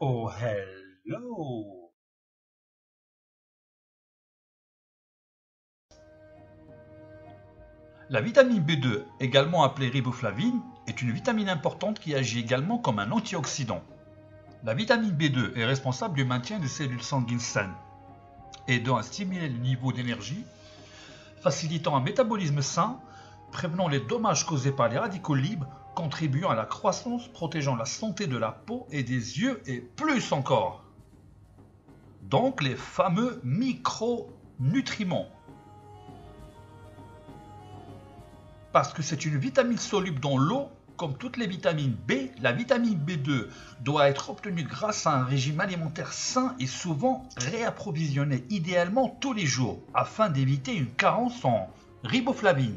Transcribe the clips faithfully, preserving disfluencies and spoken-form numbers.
Oh hello! La vitamine B deux, également appelée riboflavine, est une vitamine importante qui agit également comme un antioxydant. La vitamine B deux est responsable du maintien des cellules sanguines saines, aidant à stimuler le niveau d'énergie, facilitant un métabolisme sain, prévenant les dommages causés par les radicaux libres, contribuant à la croissance, protégeant la santé de la peau et des yeux et plus encore. Donc les fameux micronutriments. Parce que c'est une vitamine soluble dans l'eau, comme toutes les vitamines B, la vitamine B deux doit être obtenue grâce à un régime alimentaire sain et souvent réapprovisionné, idéalement tous les jours, afin d'éviter une carence en riboflavine.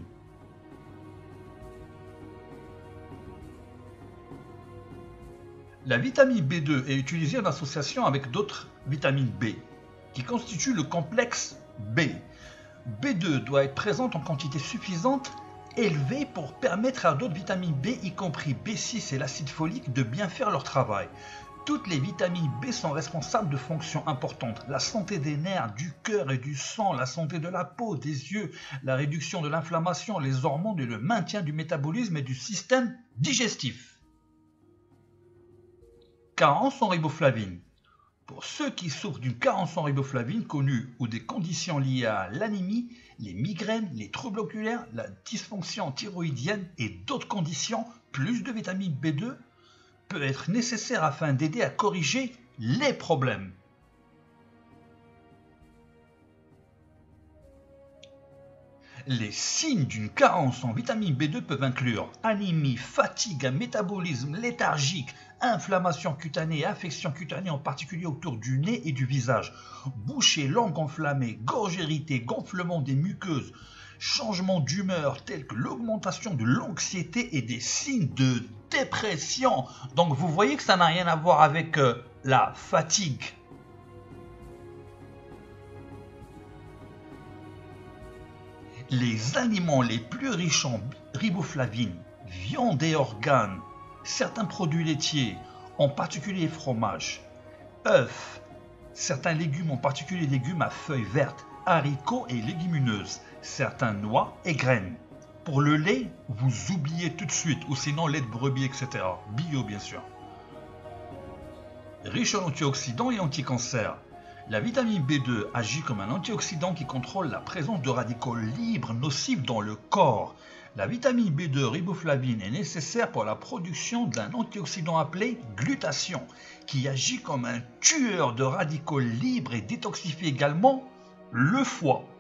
La vitamine B deux est utilisée en association avec d'autres vitamines B, qui constituent le complexe B. B deux doit être présente en quantité suffisante, élevée pour permettre à d'autres vitamines B, y compris B six et l'acide folique, de bien faire leur travail. Toutes les vitamines B sont responsables de fonctions importantes. La santé des nerfs, du cœur et du sang, la santé de la peau, des yeux, la réduction de l'inflammation, les hormones et le maintien du métabolisme et du système digestif. Carence en riboflavine. Pour ceux qui souffrent d'une carence en riboflavine connue ou des conditions liées à l'anémie, les migraines, les troubles oculaires, la dysfonction thyroïdienne et d'autres conditions, plus de vitamine B deux peut être nécessaire afin d'aider à corriger les problèmes. Les signes d'une carence en vitamine B deux peuvent inclure anémie, fatigue, un métabolisme léthargique, inflammation cutanée et infection cutanée en particulier autour du nez et du visage, bouche et langue enflammée, gorge irritée, gonflement des muqueuses, changement d'humeur tels que l'augmentation de l'anxiété et des signes de dépression. Donc vous voyez que ça n'a rien à voir avec euh, la fatigue. Les aliments les plus riches en riboflavine, viande et organes, certains produits laitiers, en particulier fromage, œufs, certains légumes, en particulier légumes à feuilles vertes, haricots et légumineuses, certains noix et graines. Pour le lait, vous oubliez tout de suite, ou sinon lait de brebis, et cetera. Bio bien sûr. Riche en antioxydants et anticancers. La vitamine B deux agit comme un antioxydant qui contrôle la présence de radicaux libres nocifs dans le corps. La vitamine B deux riboflavine est nécessaire pour la production d'un antioxydant appelé glutathion, qui agit comme un tueur de radicaux libres et détoxifie également le foie.